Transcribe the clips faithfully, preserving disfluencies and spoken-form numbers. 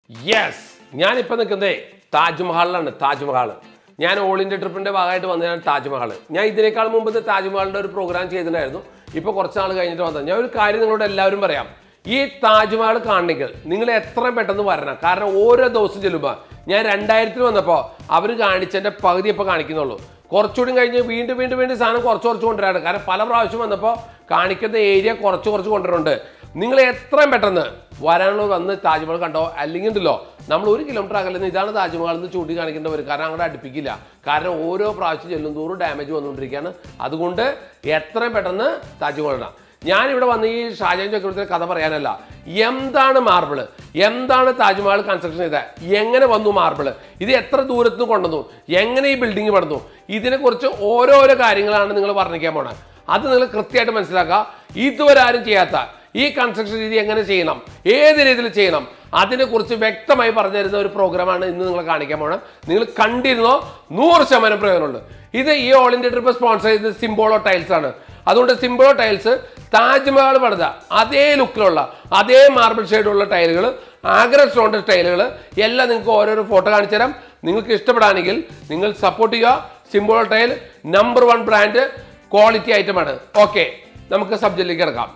Yes, ഞാനിപ്പോൾ നിൽക്കുന്നത് താജ്മഹലിലാണ്. താജ്മഹൽ ഞാൻ ഓൾ ഇന്ത്യ ട്രിപ്പിൻ്റെ ഭാഗമായിട്ട് വന്നതാണ് താജ്മഹൽ. ഞാൻ ഇതിനേക്കാൾ മുമ്പ് താജ്മഹലിൻ്റെ ഒരു പ്രോഗ്രാം ചെയ്തിട്ടുണ്ടായിരുന്നു. ഇപ്പോൾ കുറച്ച് നാൾ കഴിഞ്ഞിട്ട് വന്നത്. ഞാൻ ഒരു കാര്യം നിങ്ങളോട് എല്ലാവരും പറയാം. ഈ താജ്മഹൽ കാണണമെങ്കിൽ നിങ്ങൾ എത്രയും പെട്ടെന്ന് വരണം. കാരണം ഓരോ ദിവസം ചെല്ലുമ്പോൾ ഞാൻ രണ്ടായിരത്തിൽ വന്നപ്പോൾ അവർ കാണിച്ചതിൻ്റെ പകുതി ഇപ്പോൾ കാണിക്കുന്നുള്ളൂ. കുറച്ചുകൂടി കഴിഞ്ഞ് വീണ്ടും വീണ്ടും വീണ്ടും സാധനം കുറച്ച് കുറച്ച് കൊണ്ടുവരാണ്. കാരണം പല പ്രാവശ്യം വന്നപ്പോൾ കാണിക്കുന്ന ഏരിയ കുറച്ച് കുറച്ച് കൊണ്ടുവരുന്നുണ്ട്. നിങ്ങൾ എത്രയും പെട്ടെന്ന് വരാനുള്ള വന്ന് താജ്മഹൽ കണ്ടോ. അല്ലെങ്കിൽ ഉണ്ടല്ലോ നമ്മൾ ഒരു കിലോമീറ്റർ അകലെ ഇതാണ് താജ്മഹൽ എന്ന് ചൂണ്ടി കാണിക്കേണ്ടവർ. കാരണം അങ്ങോട്ട് അടുപ്പിക്കില്ല. കാരണം ഓരോ പ്രാവശ്യം ചെല്ലും തോറും ഡാമേജ് വന്നുകൊണ്ടിരിക്കുകയാണ്. അതുകൊണ്ട് എത്രയും പെട്ടെന്ന് താജ്മഹൽ ഇടാം. ഞാനിവിടെ വന്ന് ഈ ഷാജഹാൻ ചക്രവർത്തിയുടെ കഥ പറയാനല്ല. എന്താണ് മാർബിള്, എന്താണ് താജ്മഹൽ കൺസ്ട്രക്ഷൻ ചെയ്തത്, എങ്ങനെ വന്നു മാർബിള്, ഇത് എത്ര ദൂരത്ത് നിന്ന് കൊണ്ടുവന്നു, എങ്ങനെ ഈ ബിൽഡിംഗ് പണിതു, ഇതിനെക്കുറിച്ച് ഓരോരോ കാര്യങ്ങളാണ് നിങ്ങൾ വർണ്ണിക്കാൻ പോണത്. അത് നിങ്ങൾ കൃത്യമായിട്ട് മനസ്സിലാക്കുക. ഇതുവരെ ആരും ചെയ്യാത്ത ഈ കൺസ്ട്രക്ഷൻ രീതി എങ്ങനെ ചെയ്യണം, ഏത് രീതിയിൽ ചെയ്യണം, അതിനെക്കുറിച്ച് വ്യക്തമായി പറഞ്ഞു തരുന്ന ഒരു പ്രോഗ്രാമാണ് ഇന്ന് നിങ്ങൾ കാണിക്കാൻ പോകണം. നിങ്ങൾ കണ്ടിരുന്നോ? നൂറ് ശതമാനം പ്രയോജനമുണ്ട്. ഇത് ഈ ഓൾ ഇന്ത്യ ട്രിപ്പ് സ്പോൺസർ ചെയ്തത് സിംബോളോ ടൈൽസ് ആണ്. അതുകൊണ്ട് സിംബോളോ ടൈൽസ് താജ്മഹൽ പണിത അതേ ലുക്കിലുള്ള അതേ മാർബിൾ ഷെയ്ഡുള്ള ടൈലുകൾ, ആഗ്ര സ്റ്റോണിൻ്റെ ടൈലുകൾ എല്ലാം നിങ്ങൾക്ക് ഓരോരോ ഫോട്ടോ കാണിച്ചു തരാം. നിങ്ങൾക്ക് ഇഷ്ടപ്പെടാണെങ്കിൽ നിങ്ങൾ സപ്പോർട്ട് ചെയ്യുക. Simpolo tile number one brand quality ഐറ്റമാണ്. ഓക്കെ, നമുക്ക് സബ്ജക്റ്റിലേക്ക് കിടക്കാം.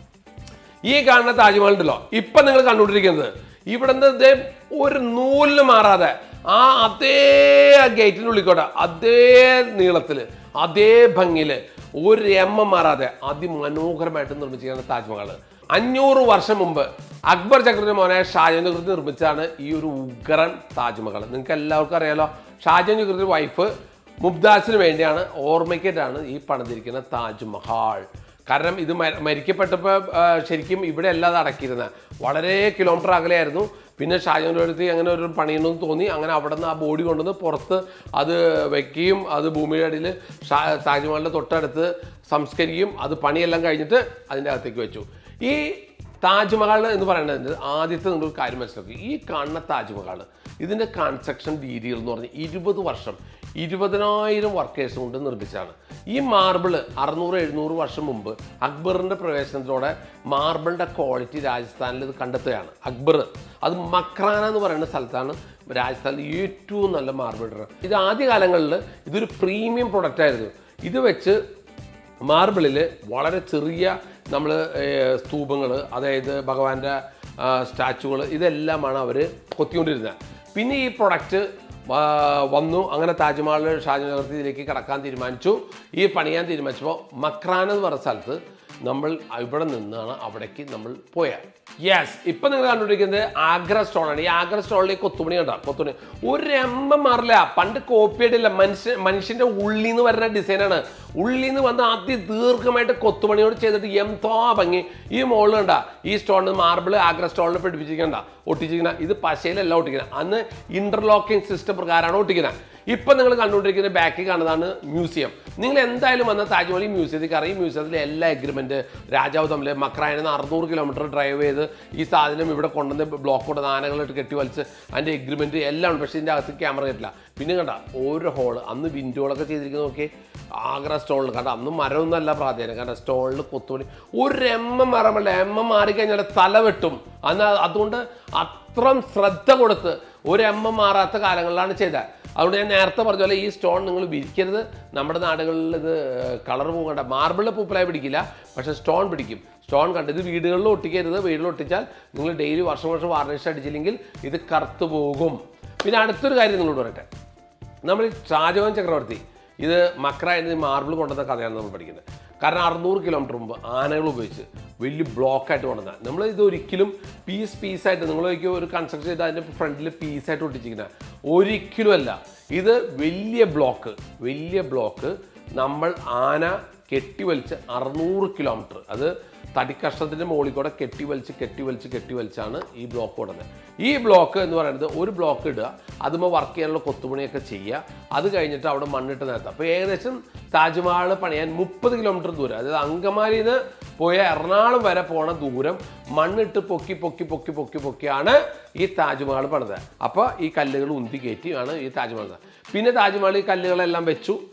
ഈ കാണുന്ന താജ്മഹൽ ഉണ്ടല്ലോ ഇപ്പം നിങ്ങൾ കണ്ടുകൊണ്ടിരിക്കുന്നത്, ഇവിടുന്ന് ഒരു നൂലിന് മാറാതെ ആ അതേ ഗേറ്റിൻ്റെ ഉള്ളിക്കോട്ടെ അതേ നീളത്തിൽ അതേ ഭംഗിയിൽ ഒരു എം എം മാറാതെ അതിമനോഹരമായിട്ട് നിർമ്മിച്ചിരിക്കുന്ന താജ്മഹൽ അഞ്ഞൂറ് വർഷം മുമ്പ് അക്ബർ ചക്രവർത്തി മോനെ ഷാജഹാൻ ചക്രവർത്തി നിർമ്മിച്ചാണ് ഈ ഒരു ഉഗ്രൻ താജ്മഹൽ. നിങ്ങൾക്ക് എല്ലാവർക്കും അറിയാലോ, ഷാജഹാൻ ചക്രവർത്തി വൈഫ് മുംതാസിന് വേണ്ടിയാണ് ഓർമ്മയ്ക്കായിട്ടാണ് ഈ പണിതിരിക്കുന്ന താജ്മഹൽ. കാരണം ഇത് മരിക്കപ്പെട്ടപ്പോൾ ശരിക്കും ഇവിടെ അല്ലാതെ അടക്കിയിരുന്നത്, വളരെ കിലോമീറ്റർ അകലെയായിരുന്നു. പിന്നെ ഷാജഹാൻ ചക്രവർത്തി അങ്ങനെ ഒരു പണിയണമെന്ന് തോന്നി. അങ്ങനെ അവിടെ നിന്ന് ആ ബോഡി കൊണ്ടുവന്ന് പുറത്ത് അത് വയ്ക്കുകയും അത് ഭൂമിയുടെ അടിയിൽ ഷാ താജ്മഹലിൻ്റെ തൊട്ടടുത്ത് സംസ്കരിക്കുകയും അത് പണിയെല്ലാം കഴിഞ്ഞിട്ട് അതിൻ്റെ അകത്തേക്ക് വെച്ചു. ഈ താജ്മഹൽ എന്ന് പറയുന്നത് ആദ്യത്തെ നിങ്ങളൊരു കാര്യം മനസ്സിലാക്കി. ഈ കാണുന്ന താജ്മഹൽ ഇതിൻ്റെ കൺസ്ട്രക്ഷൻ രീതികൾ എന്ന് പറഞ്ഞാൽ ഇരുപത് വർഷം ഇരുപതിനായിരം വർക്കേഴ്സ് കൊണ്ട് നിർമ്മിച്ചതാണ്. ഈ മാർബിള് അറുന്നൂറ് എഴുന്നൂറ് വർഷം മുമ്പ് അക്ബറിൻ്റെ പ്രവേശനത്തോടെ മാർബിളിൻ്റെ ക്വാളിറ്റി രാജസ്ഥാനിൽ ഇത് കണ്ടെത്തുകയാണ് അക്ബർ. അത് മക്രാന എന്ന് പറയുന്ന സ്ഥലത്താണ് രാജസ്ഥാനിൽ ഏറ്റവും നല്ല മാർബിൾ. ഇത് ആദ്യകാലങ്ങളിൽ ഇതൊരു പ്രീമിയം പ്രൊഡക്റ്റ് ആയിരുന്നു. ഇത് വെച്ച് മാർബിളിൽ വളരെ ചെറിയ നമ്മൾ സ്തൂപങ്ങൾ, അതായത് ഭഗവാന്റെ സ്റ്റാച്ചുകൾ, ഇതെല്ലാമാണ് അവർ കൊത്തിക്കൊണ്ടിരുന്നത്. പിന്നെ ഈ പ്രൊഡക്റ്റ് വന്നു. അങ്ങനെ താജ്മഹൽ ഷാജഹാൻ ചക്രവർത്തി ഇതിലേക്ക് കടക്കാൻ തീരുമാനിച്ചു. ഈ പണിയാൻ തീരുമാനിച്ചപ്പോൾ മക്രാൻ എന്ന് പറഞ്ഞ സ്ഥലത്ത് നമ്മൾ ഇവിടെ നിന്നാണ് അവിടേക്ക് നമ്മൾ പോയത്. യെസ്, ഇപ്പം നിങ്ങൾ കണ്ടുപിടിക്കുന്നത് ആഗ്ര സ്റ്റോണാണ്. ഈ ആഗ്ര സ്റ്റോണിലേക്ക് കൊത്തുപണി കണ്ട കൊത്തുപണി ഒരു എം എം മാറില്ല. പണ്ട് കോപ്പി ആയിട്ടില്ല, മനുഷ്യ മനുഷ്യൻ്റെ ഉള്ളിൽ നിന്ന് വരുന്ന ഡിസൈനാണ്. ഉള്ളിൽ നിന്ന് വന്ന് അതിദീർഘമായിട്ട് കൊത്തുപണിയോട് ചെയ്തിട്ട് എന്തോ ഭംഗി. ഈ മോളിൽ കണ്ട ഈ സ്റ്റോണിന് മാർബിൾ ആഗ്ര സ്റ്റോണിൽ പിടിപ്പിച്ചിരിക്കണ്ട ഒട്ടിച്ചിരിക്കുന്ന. ഇത് പശയിലല്ല ഒട്ടിക്കുന്നത്, അന്ന് ഇന്റർലോക്കിംഗ് സിസ്റ്റം പ്രകാരമാണ് ഒട്ടിക്കുന്നത്. ഇപ്പം നിങ്ങൾ കണ്ടുകൊണ്ടിരിക്കുന്ന ബാക്കിൽ കാണുന്നതാണ് മ്യൂസിയം. നിങ്ങൾ എന്തായാലും വന്ന താജ്മഹൽ മ്യൂസിയത്തിൽ കയറി. ഈ മ്യൂസിയത്തിലെ എല്ലാ എഗ്രിമെൻറ്റ് രാജാവ് തമ്മിൽ മക്രാനിൽ നിന്ന് അറുന്നൂറ് കിലോമീറ്റർ ഡ്രൈവ് ചെയ്ത് ഈ സാധനം ഇവിടെ കൊണ്ടുവന്ന് ബ്ലോക്ക് കൊണ്ട് ആനകളിട്ട് കെട്ടി വലിച്ച് അതിൻ്റെ എഗ്രിമെൻറ്റ് എല്ലാം ഉണ്ട്. പക്ഷേ ഇതിൻ്റെ അകത്ത് ക്യാമറ കെട്ടില്ല. പിന്നെ കണ്ട ഓരോ ഹോള് അന്ന് വിൻഡോകളൊക്കെ ചെയ്തിരിക്കുന്നത് നോക്കി ആഗ്ര സ്റ്റോണിൽ കണ്ട. അന്ന് മരമൊന്നുമല്ല പ്രാധാന്യം. കാരണം സ്റ്റോണിൽ കൊത്തുപണി ഒരു എം എം മരമല്ല. എം എം മാറിക്കഴിഞ്ഞാൽ തല വെട്ടും. അന്ന് അതുകൊണ്ട് അത്രയും ശ്രദ്ധ കൊടുത്ത് ഒരു എം എം മാറാത്ത കാലങ്ങളിലാണ് ചെയ്തത്. അതുകൊണ്ട് ഞാൻ നേരത്തെ പറഞ്ഞ പോലെ ഈ സ്റ്റോൺ നിങ്ങൾ വിരിക്കരുത്. നമ്മുടെ നാടുകളിൽ ഇത് കളർ പോകണ്ട. മാർബിളിൽ പൂപ്പലായി പിടിക്കില്ല, പക്ഷേ സ്റ്റോൺ പിടിക്കും. സ്റ്റോൺ കണ്ട് ഇത് വീടുകളിൽ ഒട്ടിക്കരുത്. വീടുകളിൽ ഒട്ടിച്ചാൽ നിങ്ങൾ ഡെയിലി വർഷം വർഷം വാർണിഷ് അടിച്ചില്ലെങ്കിൽ ഇത് കറുത്തു പോകും. പിന്നെ അടുത്തൊരു കാര്യം നിങ്ങളോട് പറയട്ടെ. നമ്മൾ ഷാജഹാൻ ചക്രവർത്തി ഇത് മക്രാനിൽ മാർബിൾ കൊണ്ടുവന്ന കഥയാണ് നമ്മൾ പഠിക്കുന്നത്. കാരണം അറുന്നൂറ് കിലോമീറ്റർ മുമ്പ് ആനകൾ ഉപയോഗിച്ച് വലിയ ബ്ലോക്കായിട്ട് കൊണ്ടുവന്നാൽ നമ്മൾ ഇത് ഒരിക്കലും പീസ് പീസായിട്ട് നിങ്ങൾ ഒരു കൺസ്ട്രക്ഷൻ ചെയ്ത് അതിൻ്റെ ഫ്രണ്ടിൽ പീസായിട്ട് ഒട്ടിച്ചിരിക്കുന്നത് ഒരിക്കലും അല്ല. ഇത് വലിയ ബ്ലോക്ക് വലിയ ബ്ലോക്ക് നമ്മൾ ആന കെട്ടിവലിച്ച് അറുന്നൂറ് കിലോമീറ്റർ അത് തടിക്കഷ്ണത്തിൻ്റെ മുകളിൽ കൂടെ കെട്ടിവലിച്ച് കെട്ടിവലിച്ച് കെട്ടിവലിച്ചാണ് ഈ ബ്ലോക്ക് കൊടുക്കുന്നത്. ഈ ബ്ലോക്ക് എന്ന് പറയുന്നത് ഒരു ബ്ലോക്ക് ഇടുക, അതുമ്പോൾ വർക്ക് ചെയ്യാനുള്ള കൊത്തുപണിയൊക്കെ ചെയ്യുക, അത് കഴിഞ്ഞിട്ട് അവിടെ മണ്ണിട്ട് നിരത്തുക. അപ്പോൾ ഏകദേശം താജ്മഹൽ പണിയാൻ മുപ്പത് കിലോമീറ്റർ ദൂരം, അതായത് അങ്കമാലിയിൽ നിന്ന് പോയ എറണാകുളം വരെ പോണ ദൂരം മണ്ണിട്ട് പൊക്കി പൊക്കി പൊക്കി പൊക്കി പൊക്കിയാണ് ഈ താജ്മഹൽ പണിത്. അപ്പോൾ ഈ കല്ലുകൾ ഉന്തി കയറ്റിയാണ് ഈ താജ്മഹൽ. പിന്നെ താജ്മഹൽ ഈ കല്ലുകളെല്ലാം വെച്ചു.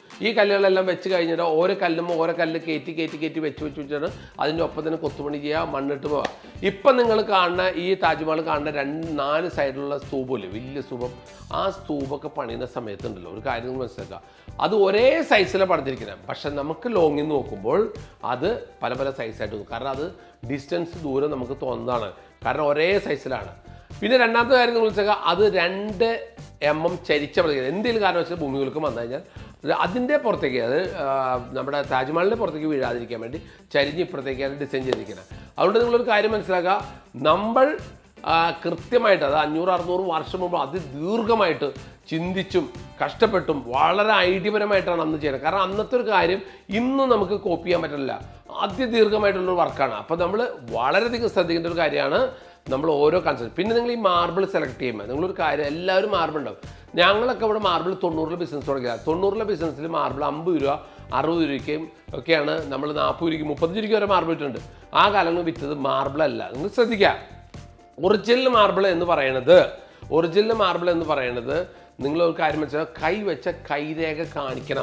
ഈ കല്ലുകളെല്ലാം വെച്ച് കഴിഞ്ഞിട്ട് ഓരോ കല്ലും ഓരോ കല്ല് കയറ്റി കയറ്റി കയറ്റി വെച്ച് വെച്ച് വെച്ചിട്ട് അതിൻ്റെ ഒപ്പം തന്നെ കൊത്തുപണി ചെയ്യുക, മണ്ണിട്ട് പോവുക. ഇപ്പം നിങ്ങൾ കാണുന്ന ഈ താജ്മഹൽ കാണുന്ന രണ്ട് നാല് സൈഡിലുള്ള സ്തൂപമില്ലേ, വലിയ സ്തൂപം, ആ സ്തൂപമൊക്കെ പണിയുന്ന സമയത്തുണ്ടല്ലോ ഒരു കാര്യം മനസ്സിലാക്കുക, അത് ഒരേ സൈസിലാണ് പണിതിരിക്കുന്നത്. പക്ഷെ നമുക്ക് ലോങ്ങിൽ നിന്ന് നോക്കുമ്പോൾ അത് പല പല സൈസായിട്ട് തോന്നും. കാരണം അത് ഡിസ്റ്റൻസ് ദൂരം നമുക്ക് തോന്നുന്നതാണ്, കാരണം ഒരേ സൈസിലാണ്. പിന്നെ രണ്ടാമത്തെ കാര്യം നിങ്ങൾ വെച്ചാൽ അത് രണ്ട് എം എം ചരിച്ച പ്രത്യേകത. എന്തെങ്കിലും കാരണം വെച്ചാൽ ഭൂമികൾക്ക് വന്നു കഴിഞ്ഞാൽ അതിൻ്റെ പുറത്തേക്ക്, അത് നമ്മുടെ താജ്മഹലിൻ്റെ പുറത്തേക്ക് വീഴാതിരിക്കാൻ വേണ്ടി ചരിഞ്ഞ് ഇപ്പുറത്തേക്കാണ് ഡിസൈൻ ചെയ്തിരിക്കുന്നത്. അതുകൊണ്ട് നിങ്ങളൊരു കാര്യം മനസ്സിലാക്കുക, നമ്മൾ കൃത്യമായിട്ട് അത് അഞ്ഞൂറ് അറുന്നൂറ് വർഷം മുമ്പ് അതിദീർഘമായിട്ട് ചിന്തിച്ചും കഷ്ടപ്പെട്ടും വളരെ ഐഡിയപരമായിട്ടാണ് അന്ന് ചെയ്യുന്നത്. കാരണം അന്നത്തെ ഒരു കാര്യം ഇന്നും നമുക്ക് കോപ്പി ചെയ്യാൻ പറ്റില്ല, അതിദീർഘമായിട്ടുള്ളൊരു വർക്കാണ്. അപ്പോൾ നമ്മൾ വളരെയധികം ശ്രദ്ധിക്കേണ്ട ഒരു കാര്യമാണ് നമ്മൾ ഓരോ കൺസെപ്റ്റ്. പിന്നെ നിങ്ങൾ ഈ മാർബിൾ സെലക്ട് ചെയ്യുമ്പോൾ നിങ്ങളൊരു കാര്യം, എല്ലാവരും മാർബിൾ ഉണ്ടാവും. ഞങ്ങളൊക്കെ ഇവിടെ മാർബിൾ തൊണ്ണൂറിലെ ബിസിനസ് തുടങ്ങിയ തൊണ്ണൂറിലെ ബിസിനസ്സിൽ മാർബിൾ അമ്പത് രൂപ അറുപത് രൂപയ്ക്കും ഒക്കെയാണ് നമ്മൾ നാൽപ്പത് രൂപയ്ക്ക് മുപ്പത്തഞ്ച് രൂപയ്ക്ക് വരെ മാർബിൾ ഇട്ടുണ്ട്. ആ കാലങ്ങളിൽ വിറ്റത് മാർബിൾ അല്ല. നിങ്ങൾ ശ്രദ്ധിക്കുക, ഒറിജിനൽ മാർബിൾ എന്ന് പറയുന്നത് ഒറിജിനൽ മാർബിൾ എന്ന് പറയുന്നത് നിങ്ങളൊരു കാര്യം വെച്ചാൽ കൈ വെച്ച കൈരേഖ കാണിക്കണം.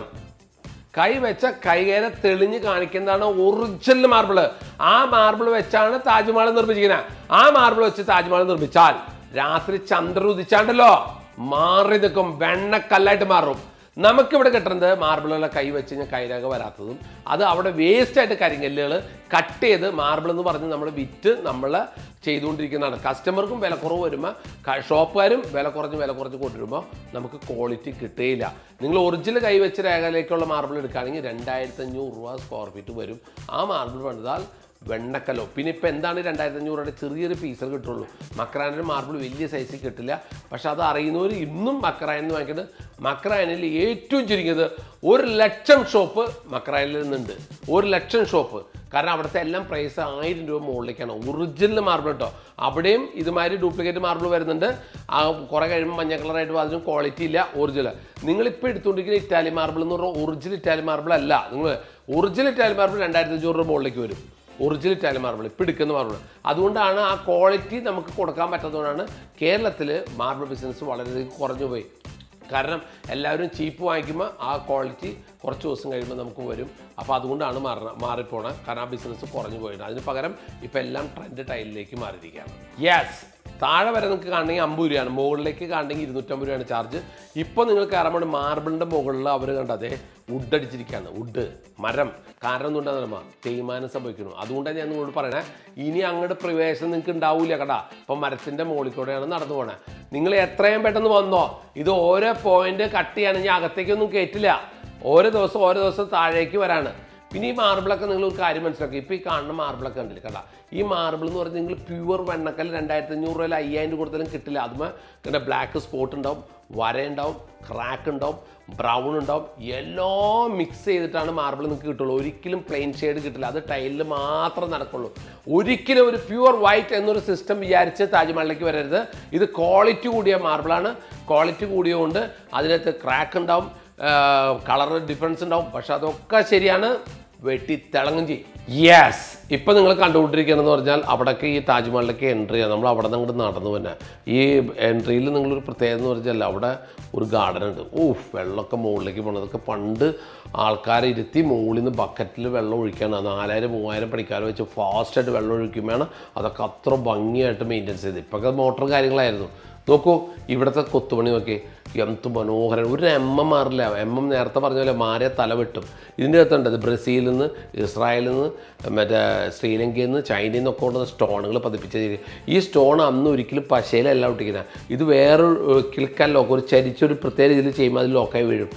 കൈ വെച്ച കൈരേഖ തെളിഞ്ഞ് കാണിക്കുന്നതാണ് ഒറിജിനൽ മാർബിൾ. ആ മാർബിൾ വെച്ചാണ് താജ്മഹൽ നിർമ്മിച്ചിരിക്കുന്നത്. ആ മാർബിൾ വെച്ച് താജ്മഹൽ നിർമ്മിച്ചാൽ രാത്രി ചന്ദ്രൻ ഉദിച്ചാണ്ടല്ലോ മാറി നിൽക്കും, വെണ്ണക്കല്ലായിട്ട് മാറും. നമുക്കിവിടെ കിട്ടുന്നത് മാർബിളുകളെ കൈ വെച്ച് കഴിഞ്ഞാൽ കൈരേഖ വരാത്തതും, അത് അവിടെ വേസ്റ്റായിട്ട് കരിങ്കല്ലുകൾ കട്ട് ചെയ്ത് മാർബിൾ എന്ന് പറഞ്ഞ് നമ്മൾ വിറ്റ് നമ്മൾ ചെയ്തുകൊണ്ടിരിക്കുന്നതാണ്. കസ്റ്റമർക്കും വില കുറവ് വരുമ്പോൾ ഷോപ്പുകാരും വില കുറഞ്ഞ് വില കുറച്ച് കൊണ്ടുവരുമ്പോൾ നമുക്ക് ക്വാളിറ്റി കിട്ടുകയില്ല. നിങ്ങൾ ഒറിജിനൽ കൈ വെച്ച് രേഖയിലേക്കുള്ള മാർബിൾ എടുക്കുകയാണെങ്കിൽ രണ്ടായിരത്തി അഞ്ഞൂറ് രൂപ സ്ക്വയർ ഫീറ്റ് വരും. ആ മാർബിൾ പണിതാൽ വെണ്ണക്കല്ലോ. പിന്നെ ഇപ്പം എന്താണ് രണ്ടായിരത്തി അഞ്ഞൂറ് രൂപയുടെ ചെറിയൊരു പീസൽ കിട്ടുള്ളൂ. മക്രാനിൽ മാർബിൾ വലിയ സൈസിൽ കിട്ടില്ല. പക്ഷെ അത് അറിയുന്നവർ ഇന്നും മക്രാനിൽ വാങ്ങിക്കുന്നത്. മക്രാനിൽ ഏറ്റവും ചുരുങ്ങിയത് ഒരു ലക്ഷം ഷോപ്പ് മക്രാനിൽ നിന്നുണ്ട്, ഒരു ലക്ഷം ഷോപ്പ്. കാരണം അവിടുത്തെ എല്ലാം പ്രൈസ് ആയിരം രൂപ മുകളിലേക്കാണ്. ഒറിജിനൽ മാർബിൾ കേട്ടോ. അവിടെയും ഇതുമാതിരി ഡ്യൂപ്ലിക്കേറ്റ് മാർബിൾ വരുന്നുണ്ട്. ആ കുറേ കഴിയുമ്പോൾ മഞ്ഞ കളറായിട്ട് അതിനും ക്വാളിറ്റി ഇല്ല, ഒറിജിനൽ. നിങ്ങളിപ്പോൾ എടുത്തുകൊണ്ടിരിക്കുന്ന ഇറ്റാലിയൻ മാർബിൾ എന്ന് പറഞ്ഞാൽ ഒറിജിനൽ ഇറ്റാലിയൻ മാർബിൾ അല്ല. നിങ്ങൾ ഒറിജിനൽ ഇറ്റാലിയൻ മാർബിൾ രണ്ടായിരത്തി അഞ്ഞൂറ് രൂപ മുകളിലേക്ക് വരും. ഒറിജിനൽ ഇറ്റാലിയൻ മാർബിൾ ഇപ്പോൾ എടുക്കുന്ന മാർബിൾ. അതുകൊണ്ടാണ് ആ ക്വാളിറ്റി നമുക്ക് കൊടുക്കാൻ പറ്റാത്തതുകൊണ്ടാണ് കേരളത്തിൽ മാർബിൾ ബിസിനസ് വളരെയധികം കുറഞ്ഞു പോയി. കാരണം എല്ലാവരും ചീപ്പ് വാങ്ങിക്കുമ്പോൾ ആ ക്വാളിറ്റി കുറച്ച് ദിവസം കഴിയുമ്പോൾ നമുക്ക് വരും. അപ്പോൾ അതുകൊണ്ടാണ് മാറ മാറിപ്പോണത്. കാരണം ആ ബിസിനസ് കുറഞ്ഞു പോയിട്ട് അതിന് പകരം ഇപ്പോൾ എല്ലാം ട്രെൻഡ് ടൈലിലേക്ക് മാറിയിരിക്കുകയാണ്. യെസ്, താഴെ വരെ നിങ്ങൾക്ക് കാണണമെങ്കിൽ അമ്പത് രൂപയാണ്, മുകളിലേക്ക് കാണണമെങ്കിൽ ഇരുന്നൂറ്റമ്പത് രൂപയാണ് ചാർജ്. ഇപ്പോൾ നിങ്ങൾ കയറുമ്പോൾ മാർബിളിൻ്റെ മുകളിൽ അവർ കണ്ടതേ വുഡ് അടിച്ചിരിക്കുകയാണ്, വുഡ് മരം. കാരണം എന്തുകൊണ്ടാണെന്ന് തേയ്മാനം സംഭവിക്കുന്നു. അതുകൊണ്ടാണ് ഞാൻ നിങ്ങളോട് പറയണേ, ഇനി അങ്ങോട്ട് പ്രവേശനം നിങ്ങൾക്ക് ഉണ്ടാവില്ല കേട്ടാ. ഇപ്പം മരത്തിൻ്റെ മുകളിൽ കൂടെയാണ് നടന്നു പോണേ. നിങ്ങൾ എത്രയും പെട്ടെന്ന് വന്നോ. ഇത് ഓരോ പോയിന്റ് കട്ട് ചെയ്യുകയാണെങ്കിൽ അകത്തേക്കൊന്നും കയറ്റില്ല. ഓരോ ദിവസം ഓരോ ദിവസം താഴേക്ക് വരാണ്. പിന്നെ ഈ മാർബിളൊക്കെ നിങ്ങൾ ഒരു കാര്യം മനസ്സിലാക്കി. ഇപ്പോൾ ഈ കാണുന്ന മാർബിളൊക്കെ ഉണ്ടല്ലേ കേട്ടാ, ഈ മാർബിൾ എന്ന് പറഞ്ഞാൽ നിങ്ങൾ പ്യുവർ വെണ്ണക്കൽ രണ്ടായിരത്തി അഞ്ഞൂറ് രൂപയിൽ അയ്യായിരം രൂപ കൊടുത്താലും കിട്ടില്ല. അതുമ്പോൾ ഇങ്ങനെ ബ്ലാക്ക് സ്പോട്ട് ഉണ്ടാവും, വരയുണ്ടാവും, ക്രാക്ക് ഉണ്ടാവും, ബ്രൗൺ ഉണ്ടാവും, എല്ലാം മിക്സ് ചെയ്തിട്ടാണ് മാർബിൾ നിങ്ങൾക്ക് കിട്ടുള്ളൂ. ഒരിക്കലും പ്ലെയിൻ ഷെയ്ഡ് കിട്ടില്ല. അത് ടൈലിൽ മാത്രം നടക്കുള്ളൂ. ഒരിക്കലും ഒരു പ്യുവർ വൈറ്റ് എന്നൊരു സിസ്റ്റം വിചാരിച്ച് താജ്മഹലിലേക്ക് വരരുത്. ഇത് ക്വാളിറ്റി കൂടിയ മാർബിളാണ്. ക്വാളിറ്റി കൂടിയതുകൊണ്ട് അതിനകത്ത് ക്രാക്ക് ഉണ്ടാവും, കളർ ഡിഫറൻസ് ഉണ്ടാവും. പക്ഷെ അതൊക്കെ ശരിയാണ്, വെട്ടി തിളങ്ങും ചെയ്യും. യെസ്, ഇപ്പം നിങ്ങൾ കണ്ടുകൊണ്ടിരിക്കുകയെന്ന് പറഞ്ഞാൽ അവിടേക്ക് ഈ താജ്മഹലിലേക്ക് എൻട്രി ചെയ്യാം. നമ്മൾ അവിടെ നിന്ന് അങ്ങോട്ട് നടന്നു തന്നെ. ഈ എൻട്രിയിൽ നിങ്ങളൊരു പ്രത്യേകത എന്ന് പറഞ്ഞാൽ അവിടെ ഒരു ഗാർഡൻ ഉണ്ട്. ഓഹ്, വെള്ളമൊക്കെ മുകളിലേക്ക് പോകണം. അതൊക്കെ പണ്ട് ആൾക്കാരെ ഇരുത്തി മുകളിൽ നിന്ന് ബക്കറ്റിൽ വെള്ളം ഒഴിക്കുകയാണ്. നാലായിരം മൂവായിരം പണിക്കാർ വെച്ച് ഫാസ്റ്റായിട്ട് വെള്ളം ഒഴിക്കുമ്പോഴാണ് അതൊക്കെ അത്ര ഭംഗിയായിട്ട് മെയിൻറ്റെയിൻസ് ചെയ്ത്. ഇപ്പോഴൊക്കെ മോട്ടർ കാര്യങ്ങളായിരുന്നു. നോക്കൂ ഇവിടുത്തെ കൊത്തുപണി നോക്കി, എന്ത് മനോഹരം. ഒരു എം എം മാറില്ല. എം എം നേരത്തെ പറഞ്ഞ പോലെ മാറിയ തല വെട്ടും. ഇതിൻ്റെ അകത്തുണ്ട് അത് ബ്രസീലിൽ നിന്ന്, ഇസ്രായേലിൽ നിന്ന്, മറ്റേ ശ്രീലങ്കയിൽ നിന്ന്, ചൈനയിൽ നിന്നൊക്കെ കൊണ്ടുവന്ന സ്റ്റോണുകൾ പതിപ്പിച്ച. ഈ സ്റ്റോൺ അന്ന് ഒരിക്കലും പശയിലല്ല ഒട്ടിക്കുന്നത്. ഇത് വേറൊരു കിളിക്കാൻ ലോക്ക്, ഒരു ചരിച്ചൊരു പ്രത്യേക രീതിയിൽ ചെയ്യുമ്പോൾ അത് ലോക്കായി വീഴും.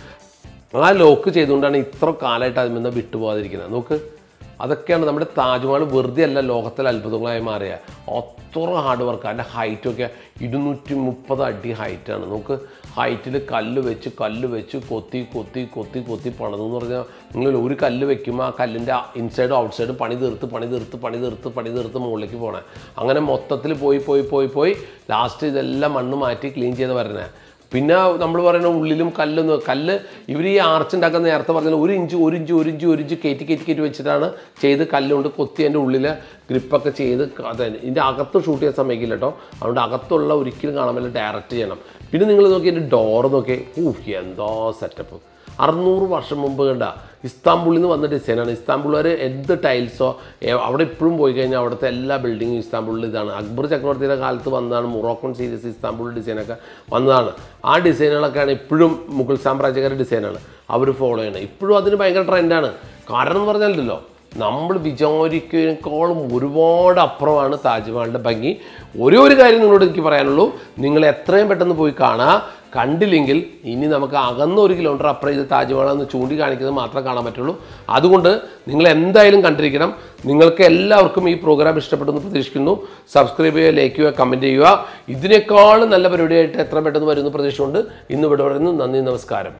ആ ലോക്ക് ചെയ്തുകൊണ്ടാണ് ഇത്ര കാലമായിട്ട് അതിൽ നിന്ന് വിട്ടുപോകാതിരിക്കുന്നത്. നോക്ക്, അതൊക്കെയാണ് നമ്മുടെ താജ്മഹൽ. വെറുതെ അല്ല ലോകത്തിലെ അത്ഭുതങ്ങളായി മാറിയ. അത്ര ഹാർഡ് വർക്ക്. അതിൻ്റെ ഹൈറ്റൊക്കെ ഇരുന്നൂറ്റി മുപ്പത് അടി ഹൈറ്റാണ്. നമുക്ക് ഹൈറ്റിൽ കല്ല് വെച്ച് കല്ല് വെച്ച് കൊത്തി കൊത്തി കൊത്തി കൊത്തി പണിതെന്ന് പറഞ്ഞാൽ നിങ്ങൾ ഒരു കല്ല് വെക്കുമ്പോൾ ആ കല്ലിൻ്റെ ഇൻസൈഡും ഔട്ട്സൈഡും പണി തീർത്ത് പണി തീർത്ത് പണി തീർത്ത് പണി തീർത്ത് മുകളിലേക്ക് പോകണേ. അങ്ങനെ മൊത്തത്തിൽ പോയി പോയി പോയി പോയി ലാസ്റ്റ് ഇതെല്ലാം മണ്ണ് മാറ്റി ക്ലീൻ ചെയ്ത് വരണേ. പിന്നെ നമ്മൾ പറയുന്ന ഉള്ളിലും കല്ലൊന്ന് കല്ല് ഇവർ ഈ ആർച്ച് ഉണ്ടാക്കുന്ന നേരത്തെ പറഞ്ഞാൽ ഒരു ഇഞ്ച് ഒരു ഇഞ്ച് ഒരു ഇഞ്ച് ഒരു ഇഞ്ച് കയറ്റി കയറ്റി കയറ്റി വെച്ചിട്ടാണ് ചെയ്ത് കല്ലുകൊണ്ട് കൊത്തി അതിൻ്റെ ഉള്ളിൽ ഗ്രിപ്പൊക്കെ ചെയ്ത് അത് ഇതിൻ്റെ അകത്ത് ഷൂട്ട് ചെയ്യാൻ സമ്മതിക്കില്ല കേട്ടോ. അതുകൊണ്ട് അകത്തുള്ള ഒരിക്കലും കാണാൻ പറ്റില്ല, ഡയറക്റ്റ് ചെയ്യണം. പിന്നെ നിങ്ങൾ നോക്കി എൻ്റെ ഡോറ് നോക്കി, ഊഹ് എന്താ സെറ്റപ്പ്. അറുന്നൂറ് വർഷം മുമ്പ് കണ്ട ഇസ്താംബുളിൽ നിന്ന് വന്ന ഡിസൈനാണ്. ഇസ്താംബുളുകാർ എന്ത് ടൈൽസോ അവിടെ ഇപ്പോഴും പോയി കഴിഞ്ഞാൽ അവിടുത്തെ എല്ലാ ബിൽഡിങ്ങും ഇസ്താംബുളിൽ ഇതാണ്. അക്ബർ ചക്രവർത്തിയുടെ കാലത്ത് വന്നതാണ്. മൊറോക്കൺ സീരീസ് ഇസ്താംബുൾ ഡിസൈനൊക്കെ വന്നതാണ്. ആ ഡിസൈനുകളൊക്കെയാണ് ഇപ്പോഴും മുഗൾ സാമ്രാജ്യക്കാരുടെ ഡിസൈനാണ് അവർ ഫോളോ ചെയ്യണത്. ഇപ്പോഴും അതിന് ഭയങ്കര ട്രെൻഡാണ്. കാരണം എന്ന് പറഞ്ഞാലല്ലോ നമ്മൾ വിചാരിക്കുന്നതിനേക്കാളും ഒരുപാട് അപ്പുറമാണ് താജ്മഹലിൻ്റെ ഭംഗി. ഒരേ ഒരു കാര്യം നിങ്ങളോട് എനിക്ക് പറയാനുള്ളൂ, നിങ്ങൾ എത്രയും പെട്ടെന്ന് പോയി കാണുക. കണ്ടില്ലെങ്കിൽ ഇനി നമുക്ക് അകന്ന ഒരു കിലോമീറ്റർ അപ്പുറം ഇത് താജ്മഹലാന്ന് ചൂണ്ടിക്കാണിക്കുന്നത് മാത്രമേ കാണാൻ പറ്റുള്ളൂ. അതുകൊണ്ട് നിങ്ങൾ എന്തായാലും കണ്ടിരിക്കണം. നിങ്ങൾക്ക് എല്ലാവർക്കും ഈ പ്രോഗ്രാം ഇഷ്ടപ്പെട്ടെന്ന് പ്രതീക്ഷിക്കുന്നു. സബ്സ്ക്രൈബ് ചെയ്യുക, ലൈക്ക് ചെയ്യുക, കമൻറ്റ് ചെയ്യുക. ഇതിനേക്കാളും നല്ല പരിപാടിയായിട്ട് എത്ര പെട്ടെന്ന് വരുന്ന പ്രതീക്ഷയുണ്ട്. ഇന്ന് ഇവിടെ പറയുന്നു. നന്ദി, നമസ്കാരം.